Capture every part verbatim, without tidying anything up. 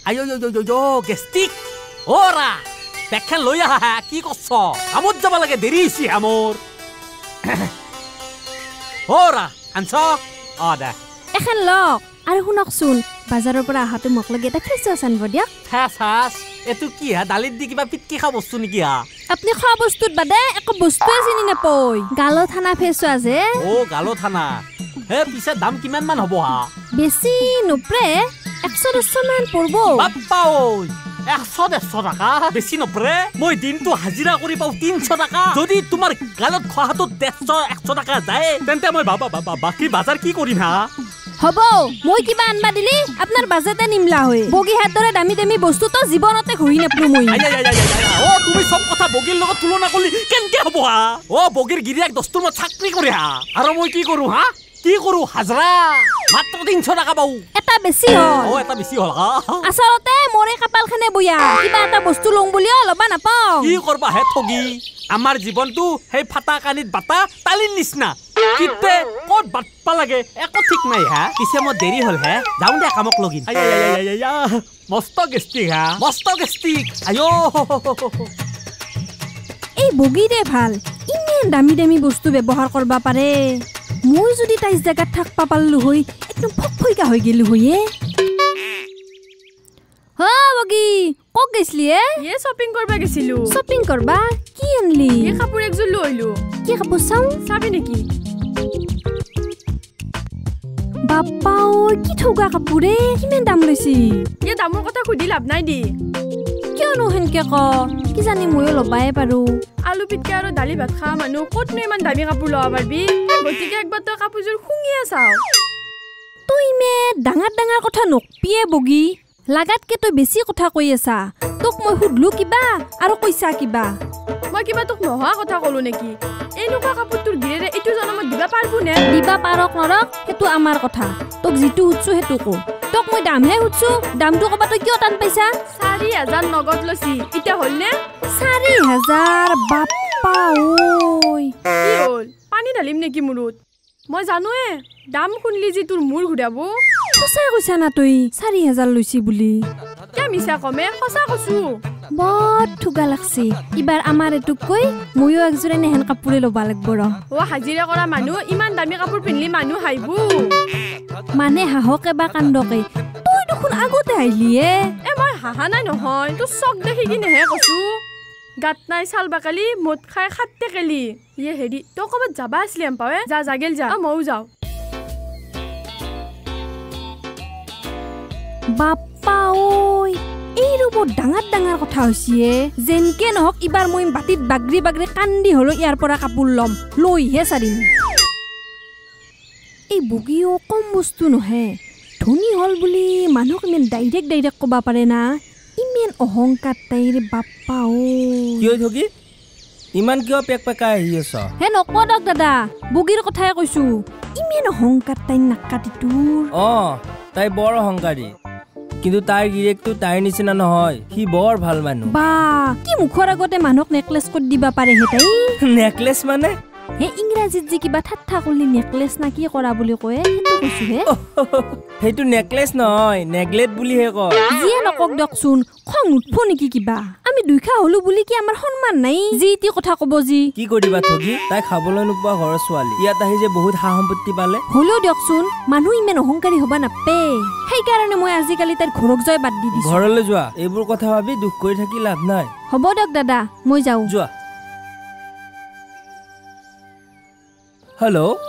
আয়ো যো যো যো গেষ্টিক ওরা দেখেন লৈ আহা কি করছ আমত যাব লাগে দেরি হইছি আমর ওরা আনছ অ দে এখন লক আৰু শুনকচোন বাজাৰৰ পৰা আহাতে মোক লাগে এটা ফেচ ৱাছ আনিব দিয়ক ফেচ ৱাছ এটো কি হা দালিত দি কিবা পিটকি খা বস্তু নেকি হা আপনি খোৱা বস্তুত বাদে একো বস্তুৱে চিনি নাপয় গালো থানা ফেচ ৱাছ হে ও গালো থানা হে পিছে দাম কিমান মান হ'ব হা বেছি নপৰে একশ দশ মান পৰব বাপ্পা ওই একশ দেড়শ টাকা বেছি নপৰে মই দিনটো হাজিৰা কৰি পাও তিনশ টাকা যদি তোমাৰ গালত খোৱাটো দেড়শ একশ টাকা যায় তেন্তে মই বাবা বাবা বাকি বাজাৰ কি কৰিম হা হব মই কিবা আনবা দিলি আপনার বাজেটে নিমলা হয় বগি হাত ধরে দামি দামি বস্তু তো জীবনতে ঘুরি নাপলো মই ও তুমি সব কথা বগির লগত তুলনা করলি কেনকে হবো হা ও বগির গিরিয়াক দস্তুর মত চাকরি করে হা আৰু মই কি কৰো হা কি কৰো হাজরা মাত্ৰ তিনশ টাকা পাও এটা বেছি হল ও এটা বেছি হল হা আসলতে মৰে কপালখানে বয়া কিবা এটা বস্তু লং বুলিও লবা নাপাও কি করবা হে ঠগি আমাৰ জীৱনটো হে ফাটা কানিত বাটা তালিৰ নিচিনা কিতে কত বাটপা লাগে একো ঠিক নাই হা পিছে মই দেৰি হল হে যাও দে কামক লগিন মস্ত গেষ্টিক হা মস্ত গেষ্টিক আয়ো এই বগিৰে ভাল ইমান দামি দামি বস্তু ব্যৱহাৰ কৰবা পাৰে মই যদি তাই জায়গাত থাকবা পারলু হই একদম ফকফইকা হৈ গেলু হইয়ে হা বগি কক গেছলি এ ये শপিং করবা গেছিলু শপিং করবা কি আনলি এই কাপড় একজোৰ লইলু কি কাপড় চাও চাবি নেকি বাপ্পা ও কি ঠগা কাপড়ে কিমান দাম লৈছি এই দামৰ কথা খুদি লাভ নাই দি কিয়নো হেনকে ক কি জানি ময়ো লবাই পাৰো আলু পিটকা আৰু দালি ভাত খা মানুহ কতনো ইমান দামী কাপোৰ লবা পাৰবি গতিকে একবাৰ তই কাপোৰজোৰ খুঙিয়ে চাও তুই মে ডাঙৰ ডাঙৰ কথা নকপিয়ে বগি লাগাতকে তই বেছি কথা কৈ আছা তোক মই সুধলো কিবা আৰু কৈছা কিবা মই কিবা তোক নোহোৱা কথা কলো নেকি এনেকুৱা কাপোৰ তোৰ গিৰেৰে এইটো জনমত দিবা পাৰবো নে দিবা পাৰক নৰক সেইটো আমাৰ কথা তোক যিটো সুধছো সেইটো কো তোক মই দামহে সুধছো দামটো কবা তই কিয় টান পাইছা চাৰি হাজাৰ নগদ লৈছি ইটা হল নে চাৰি হাজাৰ বাপ্পা ওই কি হল পানী ঢালিম নেকি মুৰুত মই জানোৱে দাম শুনলি যি তোৰ মূৰ ঘুৰাব সঁচাই কৈছা না তই চাৰি হাজাৰ লৈছি বুলি কিয় মিছা কমে সঁচা কৈছো বৰ ঠুগা লাগছি ইবাৰ আমাৰ এটুক কৈ ময়ো একযোৰে নেহেন কাপোৰে ল'বা লাগব ৰ ও হাজিৰা কৰা মানুহ ইমান দামী কাপোৰ পিন্ধলি মানুহ হাইবু মানে হাহকে বা কান্দকে তই দেখোন আগতে আহিলি এ এ মই হাহা নাই নহয় তোৰ চক দেখি কিনেহে কৈছো গাত নাই চাল বাকালি মদ খাই খাতে কেলি ইয়ে হেৰি তই ক'বাত যাবা আছিলি এম পাৱে যা জাগেল যা ময়ো যাওঁ বাপ্পা ঐ এই ৰব ডাঙৰ ডাঙৰ কথা হৈছে যেনকে নহওক ইবাৰ মই বাটিত বাগৰি বাগৰি কান্দি হলো ইয়াৰ পৰা কাপোৰ লম লৈহে চাৰিম এই বগীও কম বস্তু নহে ধনী হল বুলি মানুহক ইমান ডাইৰেক্ট ডাইৰেক্ট ক'বা পাৰে না ইমান অহংকাৰ তাইৰ বাপ্পা ঐ কিয় থকি ইমান কিয় পেক পেকাই আহি আছ হে নকদক দাদা বগীৰ কথাই কৈছো ইমান অহংকাৰ তাইৰ নাকাটিটোৰ অ তাই বৰ অহংকাৰী কিন্তু তাইৰ গিৰেকটো তাইৰ নিচিনা নহয় সি বৰ ভাল মানুহ বা কি মুখৰ আগতে মানুহক নেকলেছ ক'ত দিবা পাৰে হে তাই নেকলেছ মানে হে ইংৰাজীত যে কিবা ঠাট্টা কৰিলি নেকলেছ না কি কৰা বুলি কয় সেইটো কৈছো হে সেইটো নেকলেছ নহয় নেগলেট বুলিহে কয় যিয়ে নকক দিয়কচোন খং উঠব নেকি কিবা আমি দুইখা হলো বুলি কি আমাৰ সন্মান নাই যি তি কথা কব যি কি কৰিবা থগি তাই খাবলৈ নোপোৱা ঘৰৰ ছোৱালী ইয়াত আহি যে বহুত সা সম্পত্তি পালে হলেও দিয়কচোন মানুহ ইমান অহংকাৰী হবা নাপে সেইকাৰণে মই আজিকালি তাইৰ ঘৰক জয় বাদ দি দিছো ঘৰলৈ যোৱা এইবোৰ কথা ভাবি দুখ কৰি থাকি লাভ নাই হ'ব দিয়ক দাদা মই যাওঁ যোৱা হেল্ল'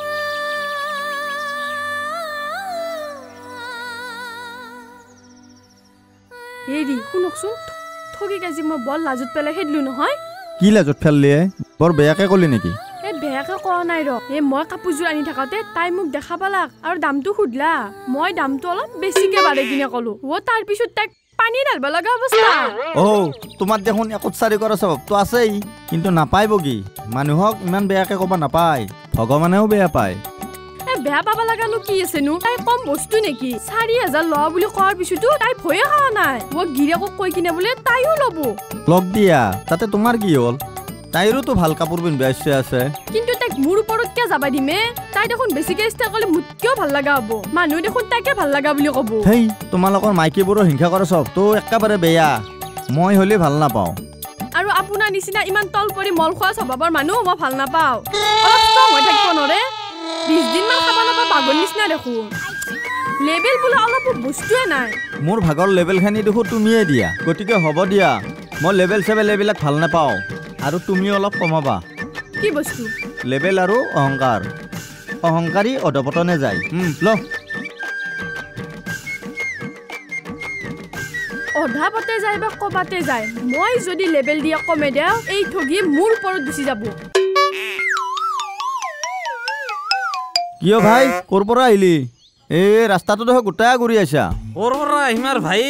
হেৰি শুনকচোন ঠগিক আজি মই বৰ লাজত পেলাই খেদিলো নহয় কি লাজত ফেললি বৰ বেয়াকে কলি নেকি এই বেয়াকে কোৱা নাই ৰ এই মই কাপোৰযোৰ আনি থাকোঁতে তাই মোক দেখা পালাক আৰু দামটো সুধলা মই দামটো অলপ বেছিকে বাঢ়ি কিনে ক'লো ও তাৰ পিছত তাইক পানী ঢালবা লগা অৱস্থা অ তোমাৰ দেখোন একত চাৰি কৰা স্বভাৱটো আছেই কিন্তু নাপায় বগী মানুহক ইমান বেয়াকে ক'ব নাপায় ভগৱানেও বেয়া পায় এ বেয়া পাবা লগানো কি আছেনো তাই কম বস্তু নেকি চাৰি হাজাৰ লোৱা বুলি কোৱাৰ পিছতো তাই ভয়ে খোৱা নাই মই গিৰিয়েকক কৈ কিনে বোলে তাইও ল'ব লগ দিয়া তাতে তোমাৰ কি হ'ল তাইৰোতো ভাল কাপোৰ পিন্ধিব ইচ্ছা আছে কিন্তু তাইক মোৰ ওপৰত কিয় যাবা দিমে তাই দেখোন বেছিকে ইচ্ছা কৰিলে মোতকেও ভাল লগা হ'ব মানুহ দেখোন তাইকে ভাল লগা বুলি ক'ব হেই তোমালোকৰ মাইকীবোৰৰ হিংসা কৰা স্বভাৱটো একেবাৰে বেয়া মই হ'লে ভাল নাপাওঁ আৰু আপোনাৰ নিচিনা ইমান তল পৰি মল খোৱা স্বভাৱৰ মানুহ মই ভাল নাপাওঁ অলপ ষ্ট্ৰং হৈ থাকিব নৰে বিশ দিনমান খাব নাপাওঁ পাগল নিচিনা দেখোন লেবেল বোলে অলপ বস্তুৱে নাই মোৰ ভাগৰ লেবেলখিনি দেখোন তুমিয়ে দিয়া গতিকে হ'ব দিয়া মই লেবেল চেবেল এইবিলাক ভাল নাপাওঁ আৰু তুমি অলপ কমাবা কি বস্তু লেবেল আৰু অহংকাৰ অহংকাৰী অধপতনে যায় ল অধাপতে যায় বা কবাতে যায় মই যদি লেবেল দিয়া কমে দেও এই ঠগি মোৰ ওপৰত গুচি যাব কিয় ভাই ক'ৰ পৰা আহিলি এই ৰাস্তাটো দেখোন গোটাই ঘূৰি আছা ক'ৰ পৰা আহিম আৰু ভাই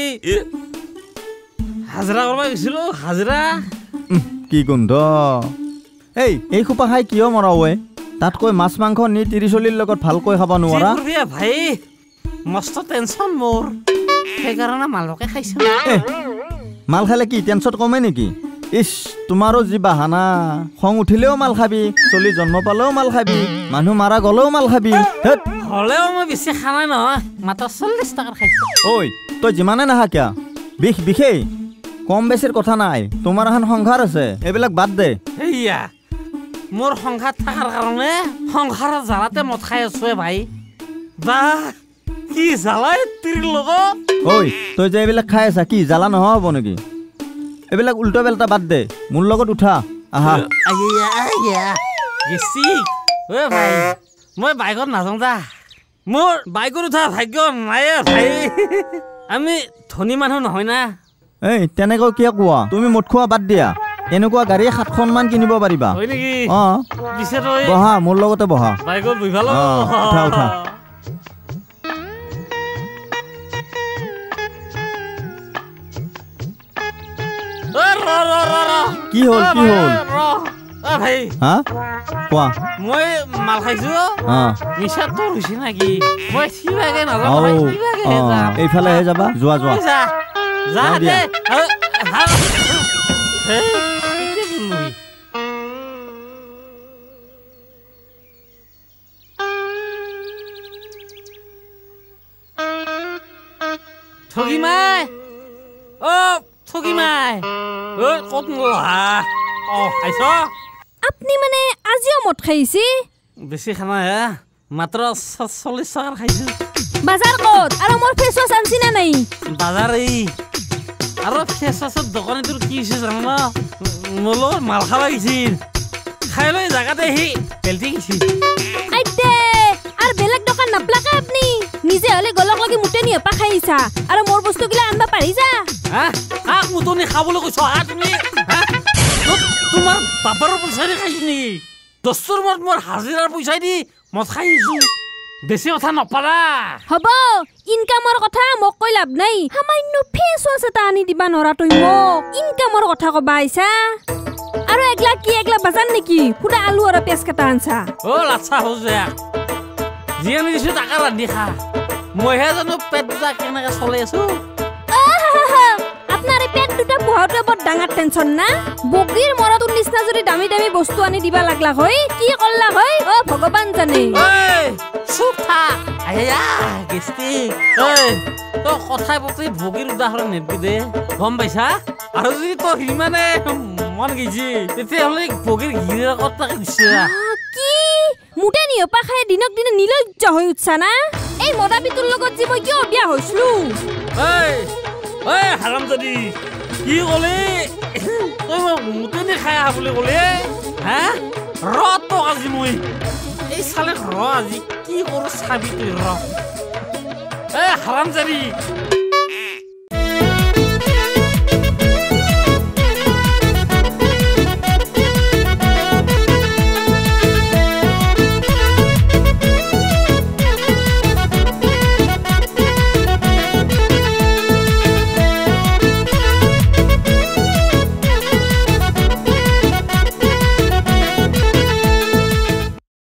হাজিৰা কৰিব গৈছিলোঁ হাজিৰা কি গোন্ধ এই এই খোপা খাই কিয় মৰা ঐ তাতকৈ মাছ মাংস নি তিৰি চলিৰ লগত ভালকৈ খাব নোৱাৰা ভাই মস্ত টেনচন মোৰ সেইকাৰণে মালকে খাইছো মাল খালে কি টেনচন কমে নেকি ইছ তোমাৰো যি বাহানা খং উঠিলেও মাল খাবি চলি জন্ম পালেও মাল খাবি মানুহ মাৰা গ'লেও মাল খাবি হ'লেও মই বেছি খানাই নহয় মাত্ৰ চল্লিছ টকাৰ খাইছো ঐ তই যিমানে নাখা কিয়া বিষ বিষেই কম বেছিৰ কথা নাই তোমাৰ এখন সংসাৰ আছে এইবিলাক বাদ দে সেয়া মোৰ সংসাৰ থকাৰ কাৰণে সংসাৰৰ জ্বালাতে মদ খাই আছো ভাই বা কি জ্বালাই তিৰিৰ লগত ঐ তই যে এইবিলাক খাই আছা কি জ্বালা নোহোৱা হ'ব নেকি এইবিলাক উল্টা বেল্টা বাদ দে মোৰ লগত উঠা আহা ভাই মই বাইকত নাযাওঁ দা মোৰ বাইকত উঠা ভাগ্য নাই ভাই আমি ধনী মানুহ নহয় না এই তেনেকৈ কিয় কোৱা তুমি মদ খোৱা বাদ দিয়া এনেকুৱা গাড়ী সাতখন মান কিনিব পাৰিবা হয় নেকি অ পিছে তই বহা মোৰ লগতে বহা বাইকত বহিবা অ উঠা উঠা কি হ'ল কি হ'ল ভাই হা কোৱা মই মাল খাইছো মিছা তোৰ হৈছে নেকি মই সিভাগে নাযাওঁ এইফালেহে যাবা যোৱা যোৱা যা দে ঠগি মাই অ ঠগি মাই ঐ ক'ত মোহা অ খাইছ আপনি মানে আজিও মদ খাইছে বেছি খানা হে মাত্ৰ চল্লিছ টকাৰ খাইছো বাজাৰ ক'ত আৰু মোৰ ফেচ ৱাছ আনছি না নাই বাজাৰ এই আৰু ফেচ ৱাছৰ দোকানী তোৰ কি হৈছে জানো ন মোলৈ মাল খাব গৈছিল খাই লৈ জাগাতে সি পেল্টি গৈছিল আইতে আৰু বেলেগ দোকান নাপলাকে আপনি নিজে হলে গলক লাগি মুটে নি হেপা খাইছা আৰু মোৰ বস্তুগিলা আনবা পাৰি যা হা কাক মুটনি খাবলৈ কৈছ হা তুমি হা তোমাৰ বাপাৰৰ পইচা দি খাইছ নেকি দস্তুৰ মত মোৰ হাজিৰাৰ পইচা দি মদ খাইছো বেছি কথা নপাৰা হ'ব ইনকামৰ কথা মোক কৈ লাভ নাই সামান্য ফেচ ৱাছ এটা আনি দিবা নৰা তই মোক ইনকামৰ কথা কবা আইছা আৰু একলা কি একলা বাজাৰ নেকি পুৰা আলু আৰু পেঁয়াজ কাটা আনছা অ লাচ্ছা হৈছে যি আনি দিছো তাকে ৰান্ধি খা মইহে জানো পেট দুটা কেনেকে চলাই আছো আপনার এই পেট দুটা বহুতে বড় ডাঙৰ টেনশন না বগিৰ মৰাটোৰ নিচিনা যদি দামী দামী বস্তু আনি দিবা লাগলা হয় কি কৰলা হয় অ ভগৱান জানে এই চুপ থাক আয়া গেষ্টি এই তো কথাই পতি বগিৰ উদাহৰণ নেবি দে গম পাইছা আৰু যদি তো হিমানে মন গেছি তেতিয়াহ'লে বগিৰ গিৰৰ কথা কৈছে কি মুটে নিয়পা খাই দিনক দিনে নিলজ্জ হৈ উঠছা না এই মদাবিটোৰ লগত যে মই কিয় বিয়া হৈছিলো এই এই হাৰামজাদি কি ক'লে তই মোক মুটনি খাই আহা বুলি ক'লে হা ৰ তোক আজি মই এই চালে ৰ আজি কি কৰোঁ চাবি তই ৰ এই হাৰামজাদি